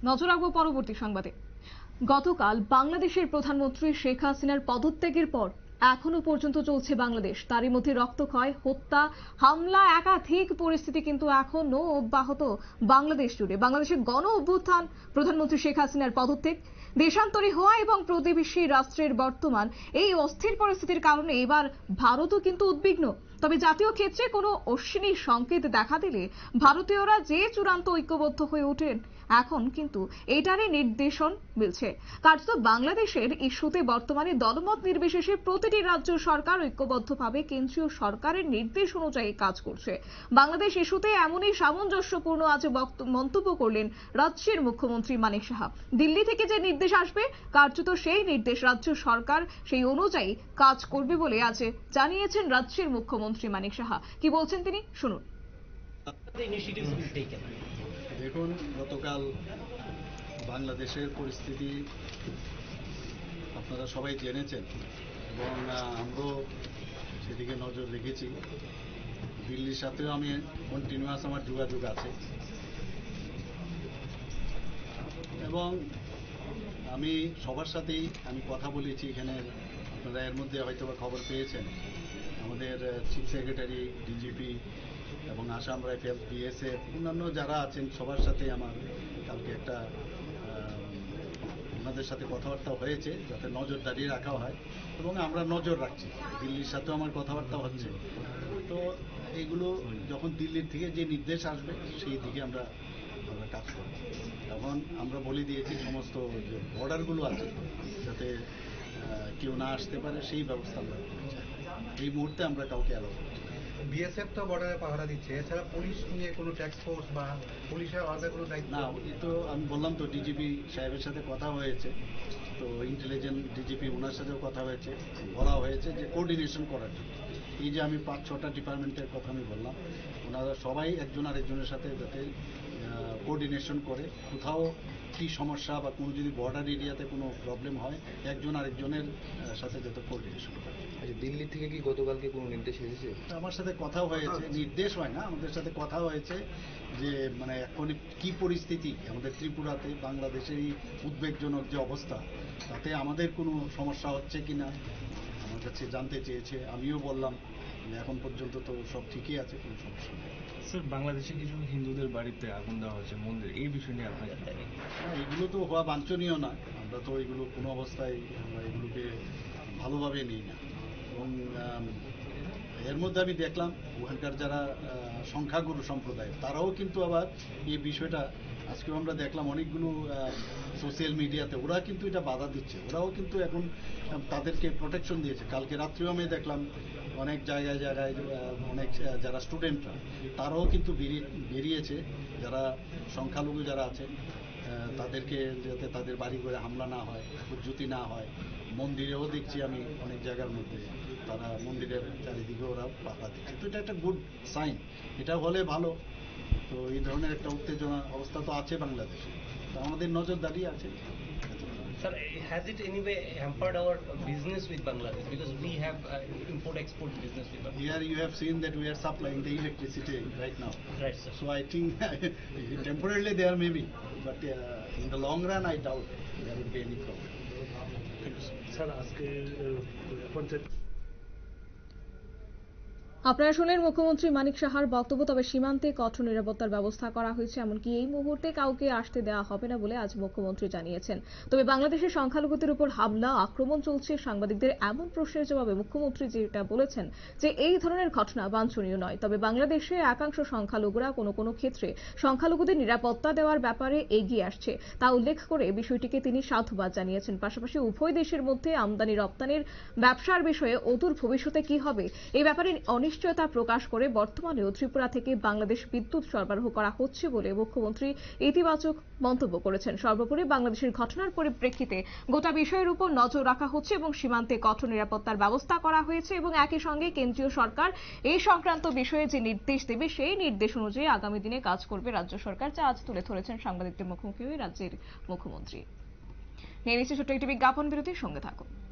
নজর রাখবো পরবর্তী সংবাদে। গতকাল বাংলাদেশের প্রধানমন্ত্রী শেখ হাসিনার পদত্যাগের পর এখনো পর্যন্ত চলছে বাংলাদেশ, তারই মধ্যে রক্তক্ষয়, হত্যা, হামলা, একাধিক পরিস্থিতি কিন্তু এখনো অব্যাহত বাংলাদেশ জুড়ে। বাংলাদেশের গণ অভ্যুত্থান, প্রধানমন্ত্রী শেখ হাসিনার পদত্যাগ, দেশান্তরী হওয়া এবং প্রতিবেশী রাষ্ট্রের বর্তমান এই অস্থির পরিস্থিতির কারণে এবার ভারতও কিন্তু উদ্বিগ্ন। তবে জাতীয় ক্ষেত্রে কোনো অশ্বিনী সংকেত দেখা দিলে ভারতীয়রা যে চূড়ান্ত ঐক্যবদ্ধ হয়ে ওঠেন, এখন কিন্তু এটারই নির্দেশন মিলছে। কার্যত বাংলাদেশের ইস্যুতে বর্তমানে দলমত নির্বিশেষে প্রতিটি রাজ্য সরকার ঐক্যবদ্ধভাবে কেন্দ্রীয় সরকারের নির্দেশ অনুযায়ী কাজ করছে। বাংলাদেশ ইস্যুতে এমনই সামঞ্জস্যপূর্ণ আজ মন্তব্য করলেন রাজ্যের মুখ্যমন্ত্রী মানিক সাহা। দিল্লি থেকে যে নির্দেশ আসবে, কার্যত সেই নির্দেশ রাজ্য সরকার সেই অনুযায়ী কাজ করবে বলে আজ জানিয়েছেন রাজ্যের মুখ্যমন্ত্রী মানিক সাহা। কি বলছেন তিনি, শুনুন। দেখুন, গতকাল বাংলাদেশের পরিস্থিতি আপনারা সবাই জেনেছেন এবং আমরাও সেদিকে নজর রেখেছি। দিল্লির সাথেও আমি কন্টিনিউয়াস আমার যোগাযোগ আছে এবং আমি সবার সাথেই আমি কথা বলেছি। এখানে আপনারা এর মধ্যে হয়তো বা খবর পেয়েছেন, আমাদের চিফ সেক্রেটারি, ডিজিপি এবং আসাম রাইফেলস, বিএসএফ, অন্যান্য যারা আছেন সবার সাথে আমার কালকে একটা ওনাদের সাথে কথাবার্তা হয়েছে যাতে নজরদারি রাখা হয় এবং আমরা নজর রাখছি। দিল্লির সাথেও আমার কথাবার্তা হচ্ছে। তো এইগুলো যখন দিল্লির থেকে যে নির্দেশ আসবে সেই দিকে আমরা কাজ করব। এখন আমরা বলে দিয়েছি সমস্ত যে বর্ডারগুলো আছে যাতে কেউ না আসতে পারে সেই ব্যবস্থা আমরা করেছি। এই মুহূর্তে আমরা কাউকে অ্যালাউ করছি। বিএসএফ তো বর্ডারে পাহারা দিচ্ছে, এছাড়া পুলিশ নিয়ে কোনো ট্যাক্স ফোর্স বা পুলিশের আলাদা কোনো দায়িত্ব না? এই তো আমি বললাম তো, ডিজিপি সাহেবের সাথে কথা হয়েছে, তো ইন্টেলিজেন্ট ডিজিপি ওনার সাথেও কথা হয়েছে, বলা হয়েছে যে কোঅর্ডিনেশন করার জন্য। এই যে আমি 5-6টা ডিপার্টমেন্টের কথা আমি বললাম, ওনারা সবাই একজন আরেকজনের সাথে যাতে কোঅর্ডিনেশন করে, কোথাও কি সমস্যা বা কোনো যদি বর্ডার এরিয়াতে কোনো প্রবলেম হয় একজন আরেকজনের সাথে যাতে কোঅর্ডিনেশন করে। আচ্ছা, দিল্লি থেকে কি গতকালকে কোনো নির্দেশ এসেছে? আমার সাথে কথা হয়েছে, নির্দেশ হয় না, আমাদের সাথে কথা হয়েছে যে মানে এখন কি পরিস্থিতি আমাদের ত্রিপুরাতে, বাংলাদেশের এই উদ্বেগজনক যে অবস্থা, তাতে আমাদের কোনো সমস্যা হচ্ছে কিনা আমার কাছে জানতে চেয়েছে। আমিও বললাম এখন পর্যন্ত তো সব ঠিকই আছে, কোনো সমস্যা নেই। স্যার, বাংলাদেশে কিছু হিন্দুদের বাড়িতে আগুন দেওয়া হচ্ছে, মন্দির, এই বিষয় নিয়ে আপনার কি? এগুলো তো হওয়া বাঞ্ছনীয় না। আমরা তো এগুলো কোনো অবস্থায় আমরা এগুলোকে ভালোভাবে নিই না। এবং এর মধ্যে আমি দেখলাম ওখানকার যারা সংখ্যাগুরু সম্প্রদায়, তারাও কিন্তু আবার এই বিষয়টা, আজকেও আমরা দেখলাম অনেকগুলো সোশ্যাল মিডিয়াতে ওরা কিন্তু এটা বাধা দিচ্ছে। ওরাও কিন্তু এখন তাদেরকে প্রোটেকশন দিয়েছে। কালকে রাত্রেও আমি দেখলাম অনেক জায়গায় জায়গায় অনেক যারা স্টুডেন্টরা তারাও কিন্তু বেরিয়েছে, যারা সংখ্যালঘু যারা আছে তাদেরকে যাতে তাদের বাড়ি ঘরে হামলা না হয়, উজ্জুতি না হয়। মন্দিরেও দেখছি আমি অনেক জায়গার মধ্যে তারা মন্দিরের চারিদিকে ওরা পাতা দিচ্ছে। তো এটা একটা গুড সাইন, এটা হলে ভালো। তো এই ধরনের একটা উত্তেজনা অবস্থা তো আছে বাংলাদেশে, তো আমাদের নজরদারি আছে। Sir, has it anyway hampered our business with Bangladesh, because we have import-export business with Bangladesh? Here you have seen that we are supplying the electricity right now. Right, sir. So I think temporarily there may be, but in the long run I doubt there will be any problem. Sir, আজকে পঞ্চায়েত আপনারা শুনলেন মুখ্যমন্ত্রী মানিক সাহার বক্তব্য। তবে সীমান্তে কঠোর নিরাপত্তার ব্যবস্থা করা হয়েছে, এমনকি এই মুহূর্তে কাউকে আসতে দেওয়া হবে না বলে আজ মুখ্যমন্ত্রী জানিয়েছেন। তবে বাংলাদেশের সংখ্যালঘুদের উপর হামলা, আক্রমণ চলছে। সাংবাদিকদের এমন প্রশ্নের জবাবে মুখ্যমন্ত্রী যেটা বলেছেন যে এই ধরনের ঘটনা বাঞ্ছনীয় নয়। তবে বাংলাদেশে একাংশ সংখ্যালঘুরা কোনো কোনো ক্ষেত্রে সংখ্যালঘুদের নিরাপত্তা দেওয়ার ব্যাপারে এগিয়ে আসছে, তা উল্লেখ করে বিষয়টিকে তিনি সাধুবাদ জানিয়েছেন। পাশাপাশি উভয় দেশের মধ্যে আমদানি রপ্তানির ব্যবসার বিষয়ে অদূর ভবিষ্যতে কি হবে এই ব্যাপারে অনিশ্চয়তা প্রকাশ করে বর্তমানেও ত্রিপুরা থেকে বাংলাদেশ বিদ্যুৎ সরবরাহ করা হচ্ছে বলে মুখ্যমন্ত্রী ইতিবাচক মন্তব্য করেছেন। সর্বোপরি বাংলাদেশের ঘটনার পরিপ্রেক্ষিতে গোটা বিষয়ের উপর নজর রাখা হচ্ছে এবং সীমান্তে কঠোর নিরাপত্তার ব্যবস্থা করা হয়েছে এবং একই সঙ্গে কেন্দ্রীয় সরকার এই সংক্রান্ত বিষয়ে যে নির্দেশ দেবে সেই নির্দেশ অনুযায়ী আগামী দিনে কাজ করবে রাজ্য সরকার, যা আজ তুলে ধরেছেন সাংবাদিকদের মুখোমুখি হয়ে রাজ্যের মুখ্যমন্ত্রী। নিয়ে নিচ্ছে ছোট্ট একটি বিজ্ঞাপন বিরতির সঙ্গে থাকুন।